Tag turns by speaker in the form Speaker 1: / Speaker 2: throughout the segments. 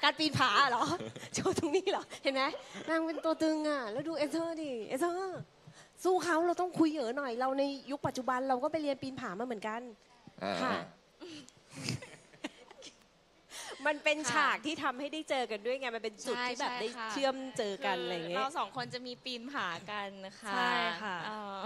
Speaker 1: การปีนผาเหรอโชว์ตรงนี้เหรอเห็นไหมนางเป็นตัวตึงอ่ะแล้วดูเอเธอร์ดิเอเธอร์สู้เขาเราต้องคุยหน่อยเราในยุคปัจจุบันเราก็ไปเรียนปีนผามาเหมือนกันค่ะมันเป็นฉากที่ทำให้ได้เจอกันด้วยไงมันเป็นจุดที่แบบได้เชื่อมเจอกันอะไรอย่างเงี้ย
Speaker 2: เรา2 คนจะมีปีนผากันนะคะ
Speaker 3: ใช่ค่ะ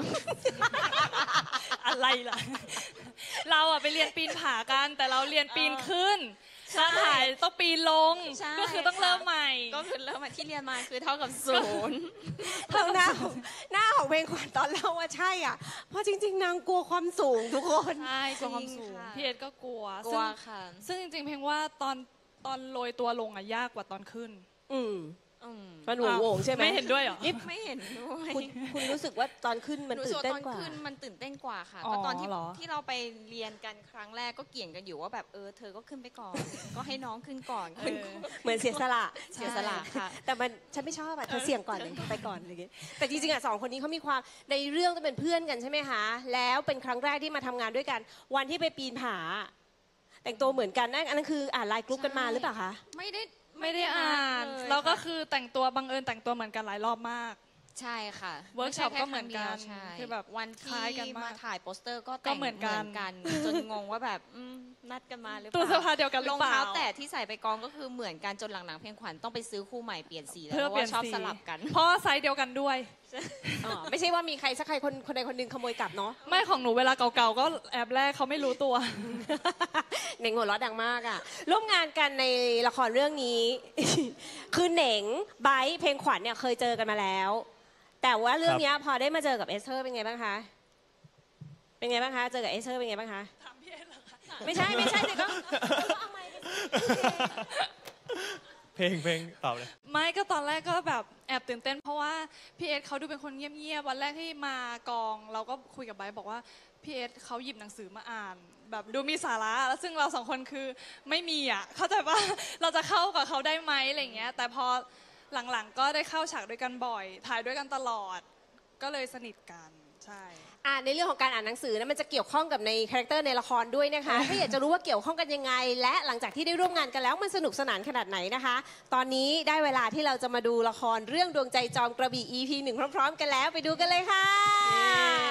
Speaker 3: อะไรล่ะเราอะไปเรียนปีนผากันแต่เราเรียนปีนขึ้นถ้าถ่ายต้องปีนลงก็คือต้องเริ่มใหม่
Speaker 2: ก็คือเริ่มมาที่เรียนมาคือเท่ากับ0
Speaker 1: เท่าหน้าของเพลงขวัญตอนเล่าว่าใช่อ่ะเพราะจริงๆนางกลัวความสูงทุกคน
Speaker 3: ใช่กลัวความสูงพี่เอ็ดก็กลัว
Speaker 2: ค่ะ
Speaker 3: ซึ่งจริงๆเพลงว่าตอนโรยตัวลงอะยากกว่าตอนขึ้น
Speaker 1: มันโหวงใช่ไหม
Speaker 3: ไม่เห็นด้วยเหรอ
Speaker 2: ไม่เห็นด้วย
Speaker 1: คุณรู้สึกว่าตอนขึ้นมันตื่นเต้นกว่า
Speaker 2: มันตื่นเต้นกว่าค่ะก็ตอนที่เราไปเรียนกันครั้งแรกก็เกี่ยงกันอยู่ว่าแบบเธอก็ขึ้นไปก่อนก็ให้น้องขึ้นก่อน
Speaker 1: เหมือนเสียสละ
Speaker 2: ค่ะ
Speaker 1: แต่มันฉันไม่ชอบอ่ะเธอเสี่ยงก่อนเลยไปก่อนอะไรอย่างเงี้ยแต่จริงๆอ่ะ2 คนนี้เขามีความในเรื่องต้องเป็นเพื่อนกันใช่ไหมคะแล้วเป็นครั้งแรกที่มาทำงานด้วยกันวันที่ไปปีนผาแต่งตัวเหมือนกันนั่นอันนั้นคืออ่านไลน์กรุ๊ปกันมาหรือเปล่าคะ
Speaker 2: ไม่
Speaker 3: ได้อ่านเราก็คือแต่งตัวบังเอิญแต่งตัวเหมือนกันหลายรอบมาก
Speaker 2: ใช่ค่ะ
Speaker 3: เวิร์กช็อปก็เหมือนกัน
Speaker 2: คือแบบวันที่มาถ่ายโปสเตอร์ก็แต่งเหมือนกันจนงงว่าแบบนัดกันมาหรือเปล่า
Speaker 3: ตัวเสื้อผ้าเดียวกันหรือเปล่าร
Speaker 2: องเท้าแตะที่ใส่ไปกองก็คือเหมือนกันจนหลังๆเพลงขวัญต้องไปซื้อคู่ใหม่เปลี่ยนสีแล้วเพราะว่าชอบสลับกัน
Speaker 3: เพราะไซส์เดียวกันด้วย
Speaker 1: ไม่ใช่ว่ามีใครสักใครคนใดคนหนึ่งขโมยกลับเนาะ
Speaker 3: ไม่ของหนูเวลาเก่าๆก็แอบแรกเขาไม่รู้ตัว
Speaker 1: เหน่งหัวเราะดังมากอ่ะร่วมงานกันในละครเรื่องนี้คือเหน่งไบร์ทเพลงขวัญเนี่ยเคยเจอกันมาแล้วแต่ว่าเรื่องนี้พอได้มาเจอกับเอสเธอร์เป็นไงบ้างคะเป็นไงบ้างคะเจอกับเอสเธอร์เป็นไงบ้างคะ
Speaker 3: ถามพี่เอสเหรอคะ
Speaker 1: ไม่ใช่เดี๋ยวก็เอาไมค์
Speaker 4: เพลงตอบเลย
Speaker 3: ไม่ก็ตอนแรกก็แบบแอบตื่นเต้นเพราะว่าพี่เอสเขาดูเป็นคนเงียบๆวันแรกที่มากองเราก็คุยกับไบร์ทบอกว่าพี่เอสเขาหยิบหนังสือมาอ่านแบบดูมีสาระแล้วซึ่งเรา2 คนคือไม่มีอ่ะเข้าใจว่าเราจะเข้ากับเขาได้ไหมอะไรเงี้ยแต่พอหลังๆก็ได้เข้าฉากด้วยกันบ่อยถ่ายด้วยกันตลอดก็เลยสนิทกันใช่
Speaker 1: ในเรื่องของการอ่านหนังสือนะมันจะเกี่ยวข้องกับในคาแรคเตอร์ในละครด้วยนะคะถ้าอยากจะรู้ว่าเกี่ยวข้องกันยังไงและหลังจากที่ได้ร่วมงานกันแล้วมันสนุกสนานขนาดไหนนะคะตอนนี้ได้เวลาที่เราจะมาดูละครเรื่องดวงใจจอมกระบี่ EP 1พร้อมๆกันแล้วไปดูกันเลยค่ะ